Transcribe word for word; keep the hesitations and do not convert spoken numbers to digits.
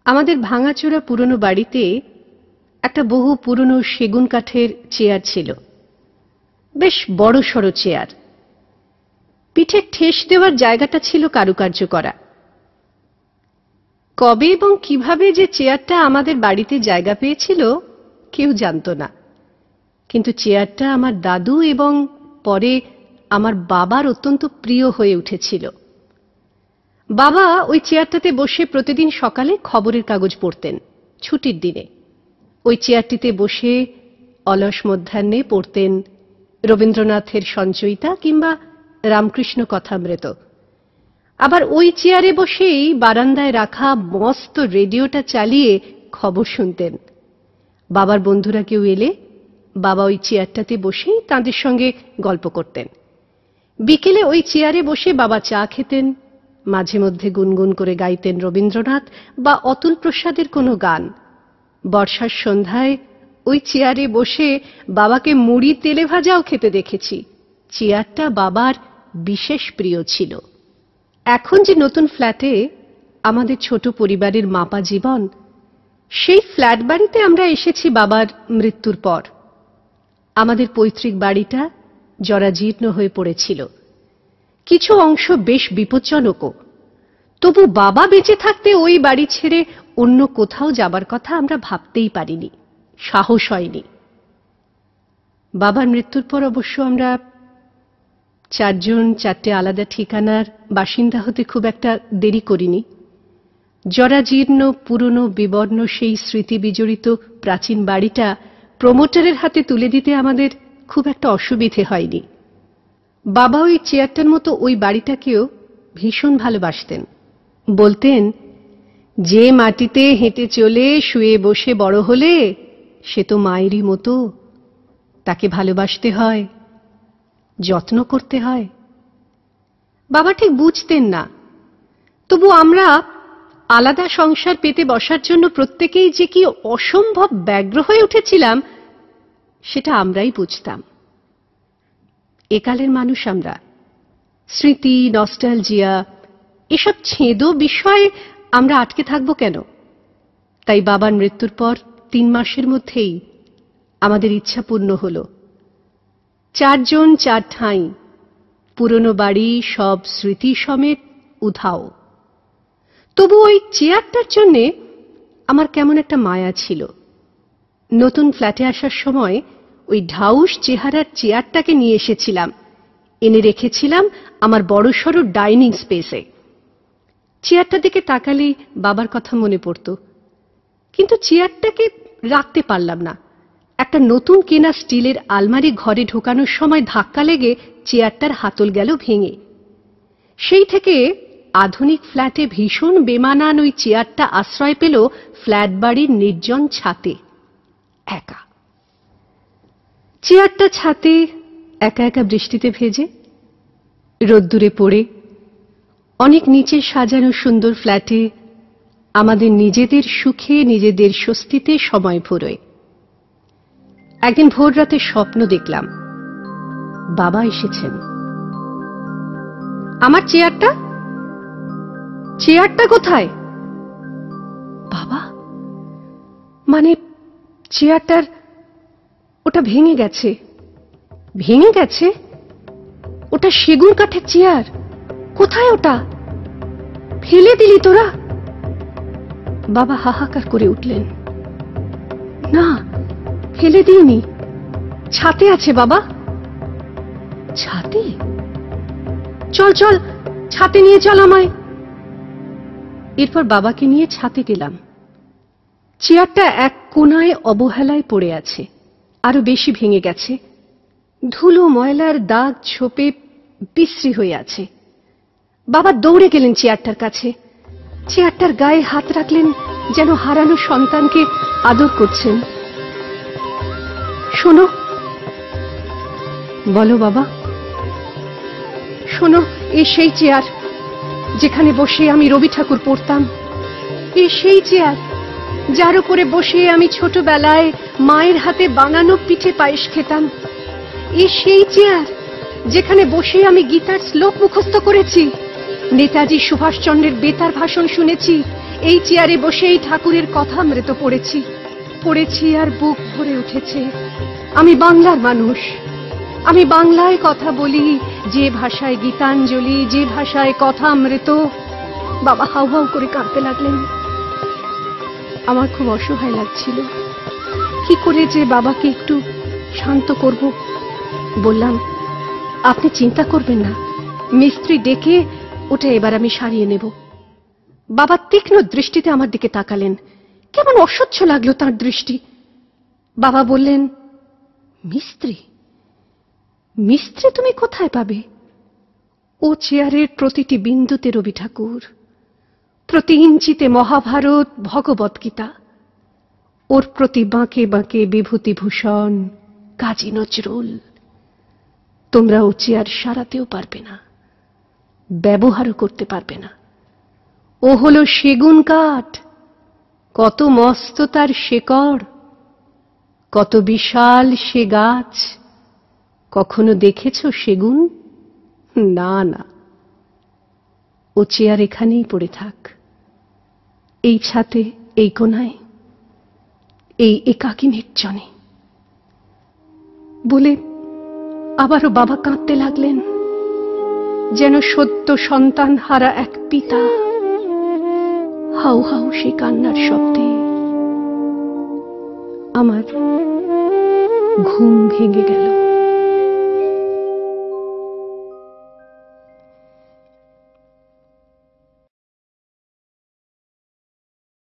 আমাদের ভাঙাচোরা পুরনো বাড়িতে একটা বহু পুরনো সেগুন কাঠের চেয়ার ছিল। বেশ বড়সড় চেয়ার। পিঠে ঠেস দেওয়ার জায়গাটা ছিল কারুকার্য করা। কবে এবং কিভাবে যে চেয়ারটা আমাদের বাড়িতে জায়গা পেয়েছিল কেউ জানত না, কিন্তু চেয়ারটা আমার দাদু এবং পরে আমার বাবার অত্যন্ত প্রিয় হয়ে উঠেছিল। বাবা ওই চেয়ারটাতে বসে প্রতিদিন সকালে খবরের কাগজ পড়তেন। ছুটির দিনে ওই চেয়ারটিতে বসে অলস মধ্যাহ্নে পড়তেন রবীন্দ্রনাথের সঞ্চয়িতা কিংবা রামকৃষ্ণ কথামৃত। আবার ওই চেয়ারে বসেই বারান্দায় রাখা মস্ত রেডিওটা চালিয়ে খবর শুনতেন। বাবার বন্ধুরা কেউ এলে বাবা ওই চেয়ারটাতে বসেই তাঁদের সঙ্গে গল্প করতেন। বিকেলে ওই চেয়ারে বসে বাবা চা খেতেন, মাঝে মধ্যে গুনগুন করে গাইতেন রবীন্দ্রনাথ বা অতুল প্রসাদের কোনো গান। বর্ষার সন্ধ্যায় ওই চেয়ারে বসে বাবাকে মুড়ি তেলে ভাজাও খেতে দেখেছি। চেয়ারটা বাবার বিশেষ প্রিয় ছিল। এখন যে নতুন ফ্ল্যাটে আমাদের ছোট পরিবারের মাপা জীবন, সেই ফ্ল্যাট বাড়িতে আমরা এসেছি বাবার মৃত্যুর পর। আমাদের পৈতৃক বাড়িটা জরাজীর্ণ হয়ে পড়েছিল, কিছু অংশ বেশ বিপজ্জনকও। তবু বাবা বেঁচে থাকতে ওই বাড়ি ছেড়ে অন্য কোথাও যাবার কথা আমরা ভাবতেই পারিনি, সাহস হয়নি। বাবার মৃত্যুর পর অবশ্য আমরা চারজন চারটে আলাদা ঠিকানার বাসিন্দা হতে খুব একটা দেরি করিনি। জরাজীর্ণ পুরনো বিবর্ণ সেই স্মৃতি বিজড়িত প্রাচীন বাড়িটা প্রমোটারের হাতে তুলে দিতে আমাদের খুব একটা অসুবিধে হয়নি। বাবা ওই চেয়ারটার মতো ওই বাড়িটাকেও ভীষণ ভালোবাসতেন। বলতেন, যে মাটিতে হেঁটে চলে শুয়ে বসে বড় হলে সে তো মায়েরই মতো, তাকে ভালোবাসতে হয়, যত্ন করতে হয়। বাবা ঠিক বুঝতেন না, তবু আমরা আলাদা সংসার পেতে বসার জন্য প্রত্যেকেই যে কি অসম্ভব ব্যগ্র হয়ে উঠেছিলাম সেটা আমরাই বুঝতাম। একালের মানুষ আমরা। স্মৃতি, নস্টালজিয়া এসব ছেদো বিষয়ে আমরা আটকে থাকবো কেন? তাই বাবার মৃত্যুর পর তিন মাসের মধ্যেই আমাদের ইচ্ছা পূর্ণ হলো। চারজন চার ঠাঁই, পুরনো বাড়ি, সব স্মৃতি সমেত উধাও। তবু ওই চেয়ারটার জন্যে আমার কেমন একটা মায়া ছিল। নতুন ফ্ল্যাটে আসার সময় ওই ঢাউস চেহারার চেয়ারটাকে নিয়ে এসেছিলাম, এনে রেখেছিলাম আমার বড়সড় ডাইনিং স্পেসে। চেয়ারটার দিকে তাকালেই বাবার কথা মনে পড়ত, কিন্তু চেয়ারটাকে রাখতে পারলাম না। একটা নতুন কেনা স্টিলের আলমারি ঘরে ঢোকানোর সময় ধাক্কা লেগে চেয়ারটার হাতল গেল ভেঙে। সেই থেকে আধুনিক ফ্ল্যাটে ভীষণ বেমানান ওই চেয়ারটা আশ্রয় পেল ফ্ল্যাট বাড়ির নির্জন ছাতে, একা। চেয়ারটা ছাতে একা একা বৃষ্টিতে ভেজে, রোদ্দুরে পড়ে, অনেক নিচে সাজানো সুন্দর ফ্ল্যাটে আমাদের নিজেদের সুখে নিজেদের স্বস্তিতে সময় ফুরোয়। একদিন ভোর রাতে স্বপ্ন দেখলাম বাবা এসেছেন। আমার চেয়ারটা চেয়ারটা কোথায়? বাবা মানে চেয়ারটার ওটা ভেঙে গেছে। ভেঙে গেছে? ওটা সেগুন কাঠের চেয়ার। কোথায় ওটা? ফেলে দিলি তোরা? বাবা হাহাকার করে উঠলেন। না, ফেলে দিইনি, ছাতে আছে বাবা। ছাতে? চল চল, ছাতে নিয়ে চল আমায়। এরপর বাবাকে নিয়ে ছাতে গেলাম। চেয়ারটা এক কোনায় অবহেলায় পড়ে আছে, আরো বেশি ভেঙে গেছে। ধুলো ময়লার দাগ ছোপে বিশ্রী হয়ে আছে। বাবা দৌড়ে গেলেন চেয়ারটার কাছে। চেয়ারটার গায়ে হাত রাখলেন, যেন হারানো সন্তানকে আদর করছেন। শোনো। বলো বাবা। শোনো, এ সেই চেয়ার যেখানে বসে আমি রবি ঠাকুর পড়তাম। এ সেই চেয়ার যার উপরে বসে আমি ছোটবেলায় মায়ের হাতে বানানো পিঠে পায়েস খেতাম। এ সেই চেয়ার যেখানে বসে আমি গীতার শ্লোক মুখস্থ করেছি, নেতাজি সুভাষচন্দ্রের বেতার ভাষণ শুনেছি। এই চেয়ারে বসেই ঠাকুরের কথামৃত পড়েছি পড়েছি আর বুক ভরে উঠেছে। আমি বাংলার মানুষ, আমি বাংলায় কথা বলি, যে ভাষায় গীতাঞ্জলি, যে ভাষায় কথামৃত। বাবা হাউ হাউ করে কাঁদতে লাগলেন। আমার খুব অসহায় লাগছিল, কি করে যে বাবাকে একটু শান্ত করব। বললাম, আপনি চিন্তা করবেন না, মিস্ত্রি ডেকে ওটা এবার আমি সারিয়ে নেব। বাবা তীক্ষ্ণ দৃষ্টিতে আমার দিকে তাকালেন, কেমন অসহ্য লাগলো তার দৃষ্টি। বাবা বললেন, মিস্ত্রি? মিস্ত্রি তুমি কোথায় পাবে? ও চেয়ারের প্রতিটি বিন্দুতে রবি ঠাকুর, প্রতি ইঞ্চিতে মহাভারত, ভগবত গীতা, ওর প্রতি বাঁকে বাঁকে বিভূতিভূষণ, কাজী নজরুল। তোমরা ও চেয়ার সারাতেও পারবে না, ব্যবহারও করতে পারবে না। ও হলো সেগুন কাঠ, কত মস্ত তার শেকড়, কত বিশাল সে গাছ। কখনো দেখেছ সেগুন? না না। ও চেয়ার এখানেই পড়ে থাক, এই ছাতে, এই কোনায়, এই একাকী নির্জনে। বলে আবারও বাবা কাঁদতে লাগলেন, যেন সদ্য সন্তান হারা এক পিতা। হাউ হাউ সে কান্নার শব্দে আমার ঘুম ভেঙে গেল।